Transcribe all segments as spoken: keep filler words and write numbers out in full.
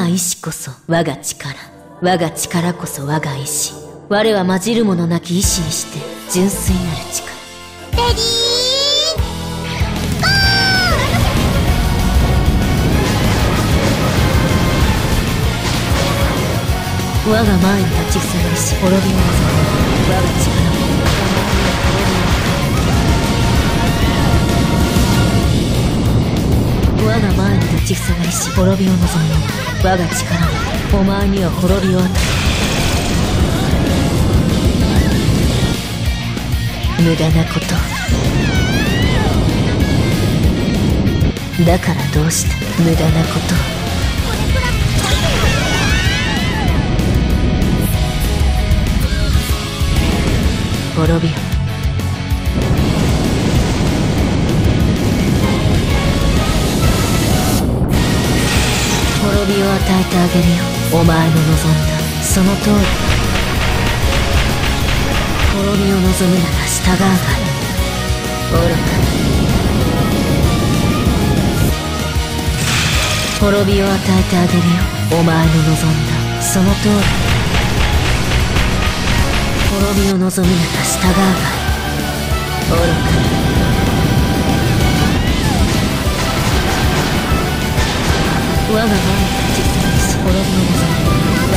が意志こそ我が力、我が力こそ我が意志。我は混じるものなき意志にして純粋なる力。 レディーゴー。我が前に立ちふさがりし滅びを望む我が力を我が前に立ちふさがりし滅びを望む我が力をお前には滅びを与え無駄なことだからどうした無駄なこと滅びよ滅びを与えてあげるよお前の望んだその通り滅びを望むなら従うがいい愚か滅びを与えてあげるよお前の望んだその通り滅びを望むなら従うがいい愚か我が前に立ちふさがりし滅びを望む我が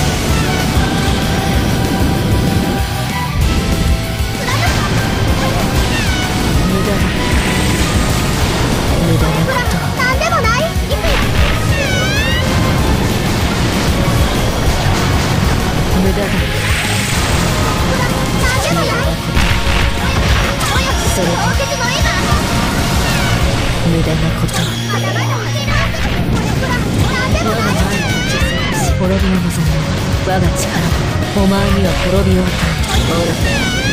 無駄だ無駄なことなんでもないいくよ無駄だなんでもないそれで無駄なこと我が前に立ちふさがりし滅びを望む我が力お前には滅びを与え愚か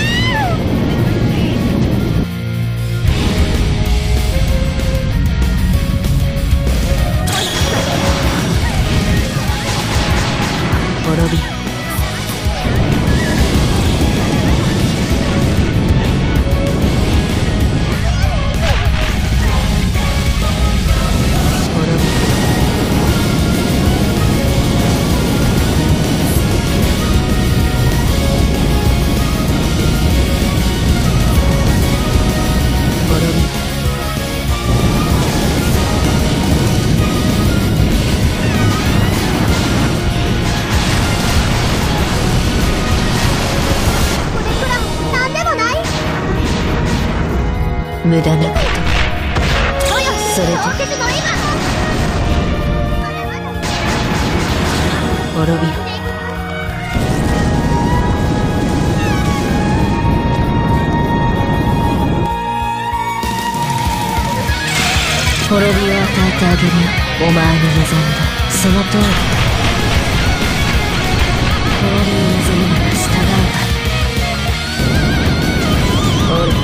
滅び無駄なことそれで滅びろ滅びを与えてあげるよお前の望んだその通り滅びを望むなら従うがいい愚か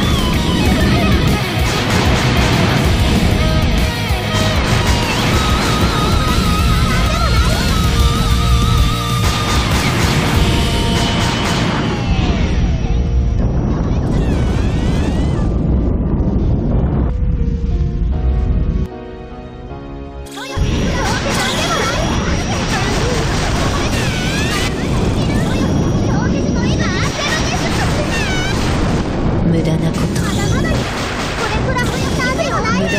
無駄なこと無駄だ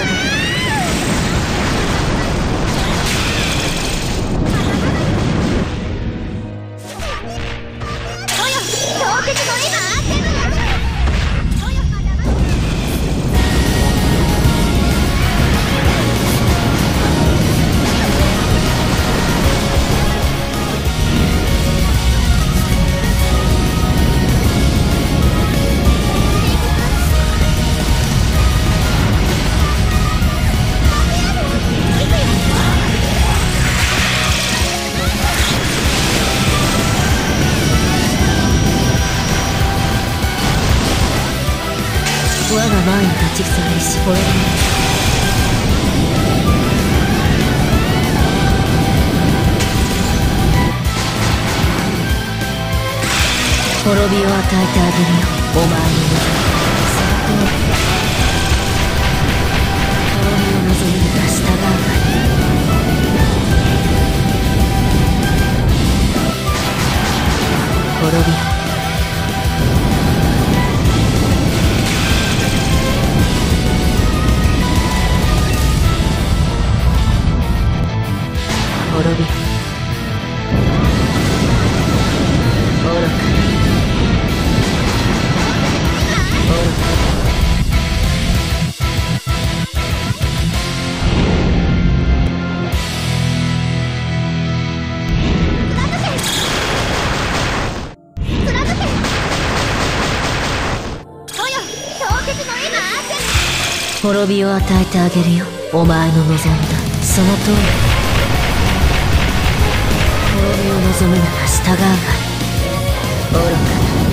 我が前に立ちふさがりし滅び滅びを与えてあげるよお前の望むその通り滅びを望むなら従うがいい滅びを与えてあげるよ。お前の望んだその通り。滅びを望むなら従うがいい。愚かな。